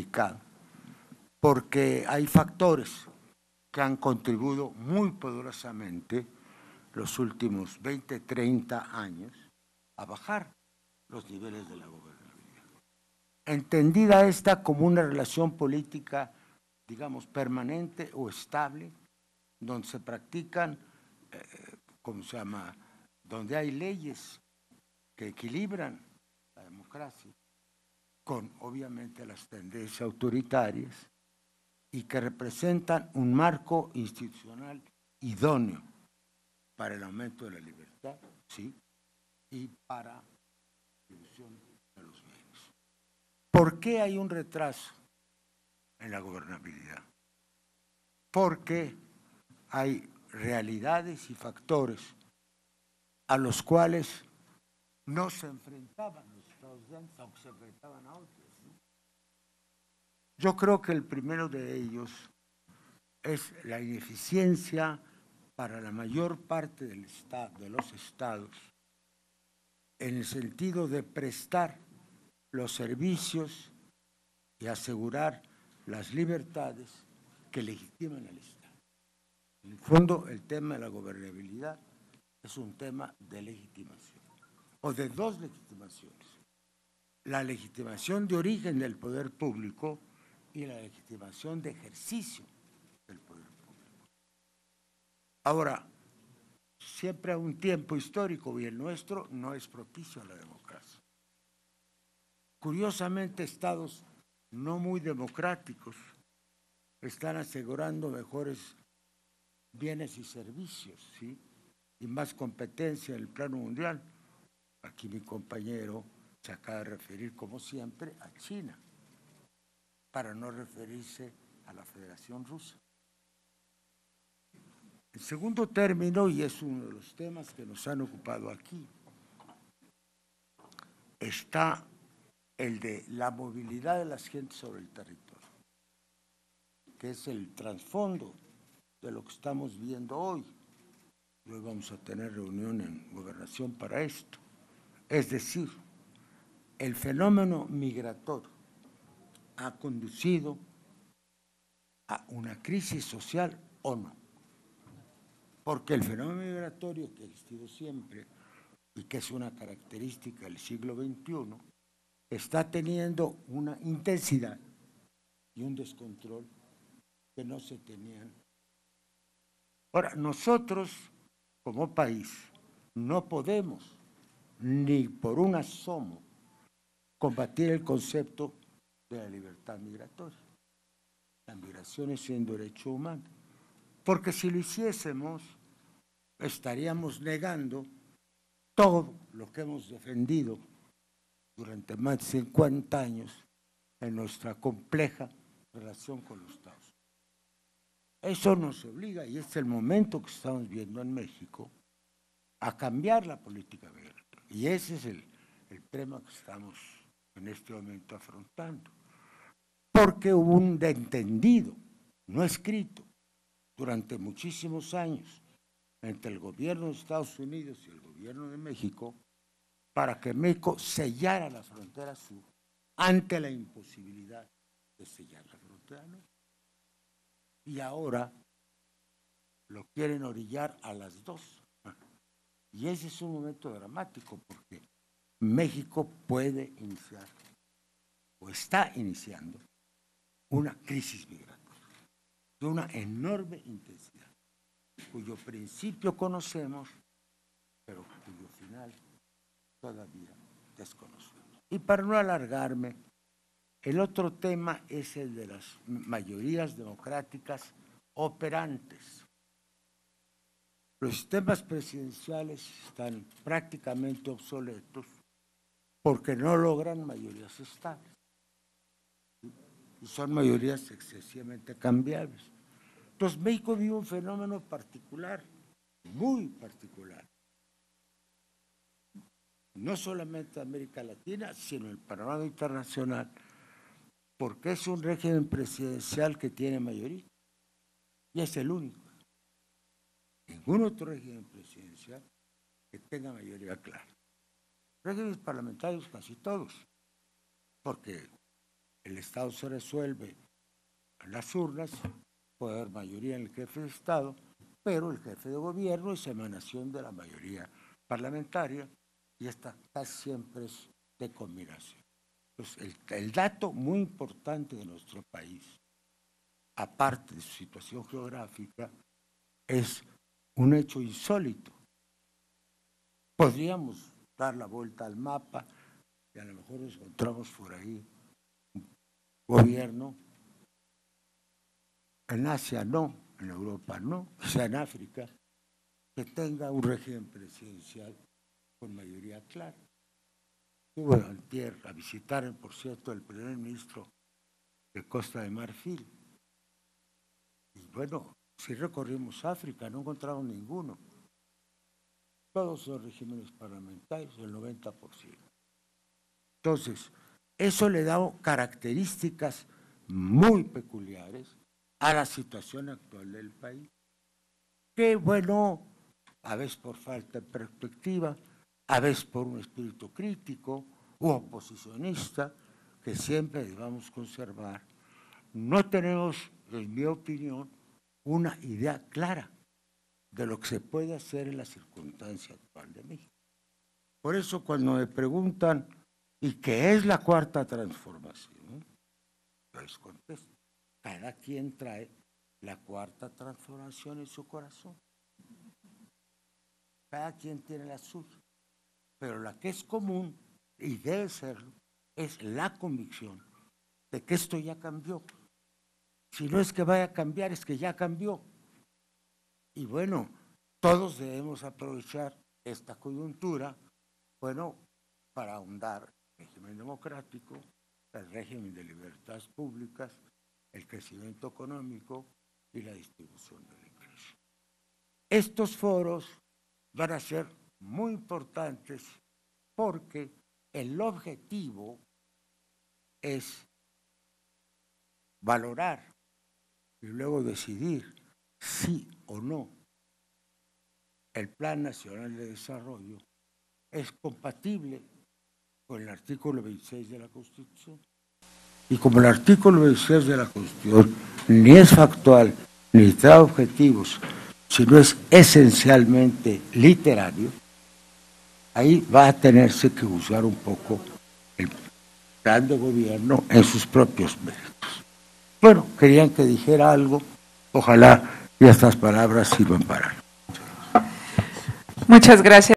complicado, porque hay factores que han contribuido muy poderosamente los últimos 20, 30 años a bajar los niveles de la gobernabilidad. Entendida esta como una relación política, digamos, permanente o estable, donde se practican, ¿cómo se llama?, donde hay leyes que equilibran la democracia con, obviamente, las tendencias autoritarias y que representan un marco institucional idóneo para el aumento de la libertad, sí, y para la distribución de los bienes. ¿Por qué hay un retraso en la gobernabilidad? Porque hay realidades y factores a los cuales no se enfrentaban los estados de antes, aunque se enfrentaban a otros, ¿no? Yo creo que el primero de ellos es la ineficiencia para la mayor parte del estado, de los estados, en el sentido de prestar los servicios y asegurar las libertades que legitiman al Estado. En el fondo, el tema de la gobernabilidad es un tema de legitimación, o de dos legitimaciones. La legitimación de origen del poder público y la legitimación de ejercicio del poder público. Ahora, siempre hay un tiempo histórico y el nuestro no es propicio a la democracia. Curiosamente, estados no muy democráticos están asegurando mejores bienes y servicios, ¿sí?, y más competencia en el plano mundial. Aquí mi compañero se acaba de referir, como siempre, a China, para no referirse a la Federación Rusa. En segundo término, y es uno de los temas que nos han ocupado aquí, está el de la movilidad de las gentes sobre el territorio, que es el trasfondo de lo que estamos viendo hoy. Hoy vamos a tener reunión en Gobernación para esto. Es decir, el fenómeno migratorio ha conducido a una crisis social o no. Porque el fenómeno migratorio que ha existido siempre y que es una característica del siglo XXI, está teniendo una intensidad y un descontrol que no se tenían. Ahora, nosotros como país no podemos ni por un asomo combatir el concepto de la libertad migratoria. La migración es un derecho humano, porque si lo hiciésemos estaríamos negando todo lo que hemos defendido durante más de 50 años en nuestra compleja relación con los Estados Unidos. Eso nos obliga, y es el momento que estamos viendo en México, a cambiar la política migratoria. Y ese es el tema que estamos en este momento afrontando. Porque hubo un entendido, no escrito, durante muchísimos años, entre el gobierno de Estados Unidos y el gobierno de México, para que México sellara la frontera sur ante la imposibilidad de sellar la frontera norte. Y ahora lo quieren orillar a las dos. Y ese es un momento dramático porque México puede iniciar o está iniciando una crisis migratoria de una enorme intensidad, cuyo principio conocemos, pero cuyo final todavía desconocemos. Y para no alargarme, el otro tema es el de las mayorías democráticas operantes. Los sistemas presidenciales están prácticamente obsoletos porque no logran mayorías estables. Y son mayorías excesivamente cambiables. Entonces, México vive un fenómeno particular, muy particular. No solamente América Latina, sino el panorama internacional, porque es un régimen presidencial que tiene mayoría. Y es el único. Ningún otro régimen presidencial que tenga mayoría clara. Regímenes parlamentarios casi todos, porque el Estado se resuelve en las urnas, puede haber mayoría en el jefe de Estado, pero el jefe de gobierno es emanación de la mayoría parlamentaria y esta casi siempre es de combinación. Entonces, el dato muy importante de nuestro país, aparte de su situación geográfica, es un hecho insólito. Podríamos dar la vuelta al mapa y a lo mejor encontramos por ahí un gobierno, en Asia no, en Europa no, quizá en África, que tenga un régimen presidencial con mayoría clara. Estuve antier a visitar, por cierto, el primer ministro de Costa de Marfil. Y bueno, si recorrimos África, no encontramos ninguno. Todos son regímenes parlamentarios, el 90%. Entonces, eso le da características muy peculiares a la situación actual del país. Que bueno, a veces por falta de perspectiva, a veces por un espíritu crítico u oposicionista, que siempre debamos conservar. No tenemos, en mi opinión, una idea clara de lo que se puede hacer en la circunstancia actual de México. Por eso cuando me preguntan, ¿y qué es la cuarta transformación? Yo les contesto, cada quien trae la cuarta transformación en su corazón. Cada quien tiene la suya. Pero la que es común, y debe serlo, es la convicción de que esto ya cambió. Si no es que vaya a cambiar, es que ya cambió. Y bueno, todos debemos aprovechar esta coyuntura, bueno, para ahondar el régimen democrático, el régimen de libertades públicas, el crecimiento económico y la distribución del ingreso. Estos foros van a ser muy importantes porque el objetivo es valorar y luego decidir sí o no el Plan Nacional de Desarrollo es compatible con el artículo 26 de la Constitución. Y como el artículo 26 de la Constitución ni es factual ni trae objetivos, sino es esencialmente literario, ahí va a tenerse que usar un poco el plan de gobierno en sus propios méritos. Bueno, querían que dijera algo, ojalá y estas palabras sirvan para algo. Muchas gracias.